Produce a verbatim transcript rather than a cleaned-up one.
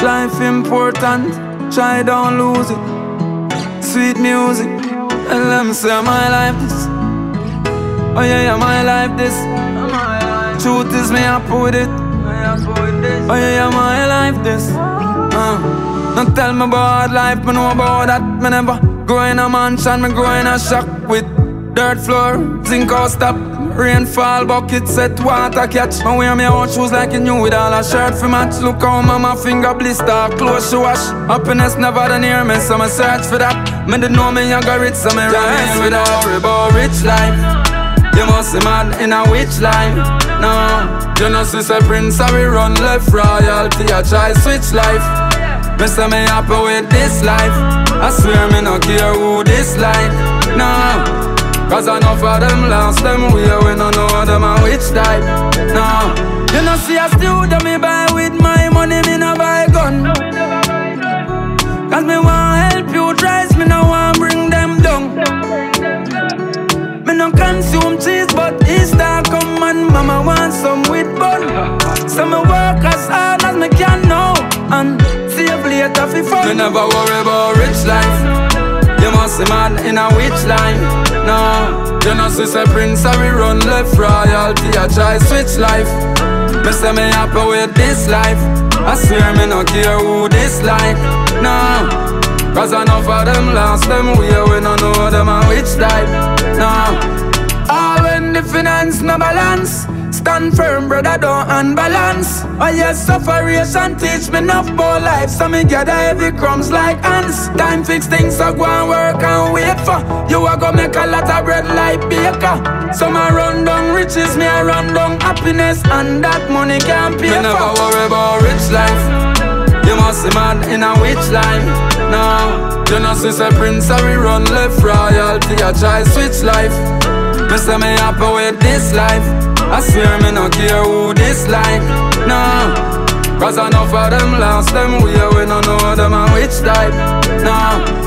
life important, try don't lose it. Sweet music, and let me say my life this. Oh yeah, yeah, my life this. Truth is me up with it. Oh yeah, yeah, my life this. uh. Don't tell me about life, me know about that. Me never grow in a mansion, me grow in a shack with dirt floor, zinc house stop, rainfall bucket set, water catch. I wear me own shoes like you new with all a shirt for match. Look how mama finger blister, clothes she wash. Happiness never done near me, so I search for that. Me did know me young got rich, so me rise without worry about rich life. You must be mad in a witch life. No, you know since a prince I we run left royalty, I try switch life. Me say me happy with this life. I swear me no care who this like. No, cause enough of them lost them way. We no know them a which type. No, you know see a studio me buy with my money, me no buy gun. Cause me want help you tries, me no want bring them down. Me no consume cheese but Easter come and mama want some with bun. So me work as hard as me can now and save later fi fun. Me never worry about rich life. You must be mad in a witch life. No, you know since a prince I we run left royalty, I try switch life. Me say me happy with this life. I swear me no care who this like. No, cause enough of them lost them way. We no know them a which type. No, all when the finance no balance, stand firm, brother, don't unbalance. Oh yes, sufferation teach me enough about life, so me gather heavy crumbs like ants. Time fix things, so go and work and wait for. You a go make a lot of bread like baker. Some a run down riches, me a run down happiness, and that money can't pay me for. Me never worry about rich life. You must be mad in a witch life. No, you know since a prince I we run left royalty, I try switch life. Me say me happy with this life. I swear me no care who this like. No, cause enough of them lost them way. We no know them a which type. No.